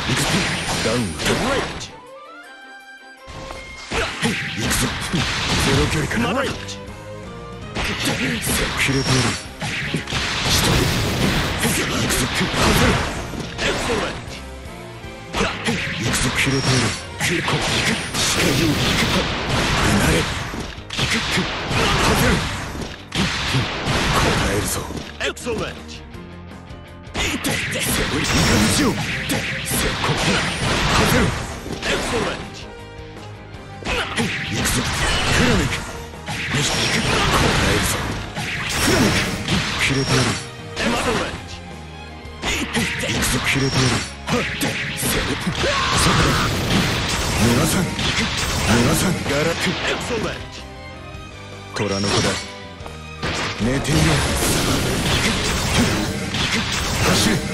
行くぞ。ダウン。行くぞ。ゼロ距離から。切れてやる。一人。行くぞ。外れ。行くぞ。切れてやる。切れこ。視界を引く。離れ。外れ。答えるぞ。エクセレント。いかにしよう。ここだ。外れ。エクセレント。行くぞ。フラメク。答えるぞ。フラメク。切れてやる。行くぞ。切れてやる。そこだ。逃さん。逃さん。ガラク。虎の子だ。寝ていろ。走れ。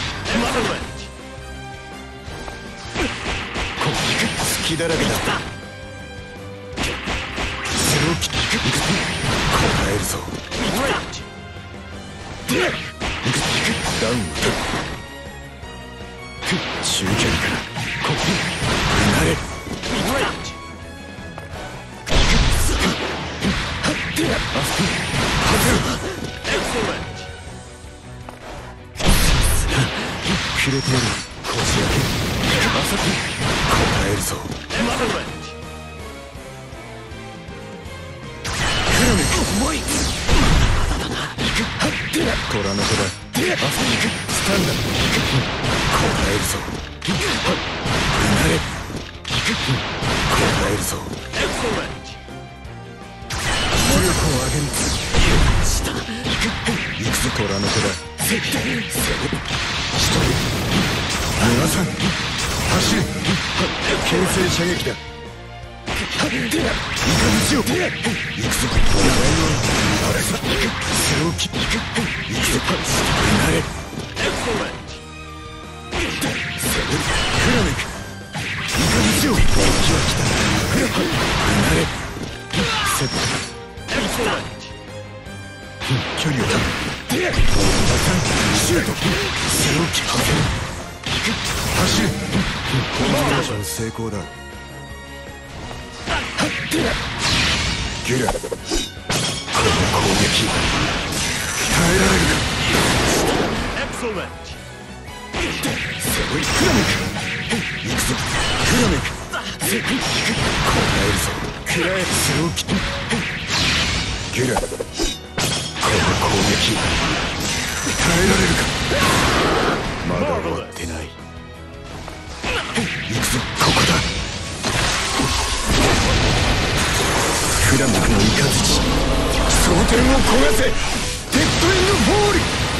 隙だらけだ。それを切っていくぞ。答えるぞ。ダウン。中距離からここ離れ。切れてやる。こじ開け。浅く答えるぞ。虎の子だ。スタンダー。答えるぞ。離れ。答えるぞ。視力を上げる。行くぞ。虎の子だ。一人。逃さん。走れ。牽制射撃だ。いかにしよう。行くぞ。それを切って行くぞ。離れ。フラメク。いかにしよう。敵は来た。離れ。セット。距離を取る。シュート。それを切って走れ。コンビネーション成功だ。ギュラ、この攻撃耐えられるか。フラメク。行くぞ。フラメク。答えるぞ。食らえ。それを切ってギュラ、この攻撃耐えられるか。まだ終わってない。行くぞ。ここだ。フラメクのイカズチ。装填を焦がせ。テッドエンドフォール。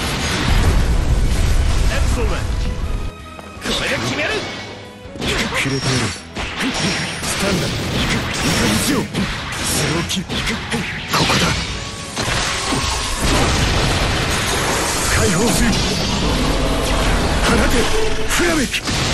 これで決める。切れてやる。スタンダー。イカズチを。それを切る。ここだ。解放する。放て。フラメク。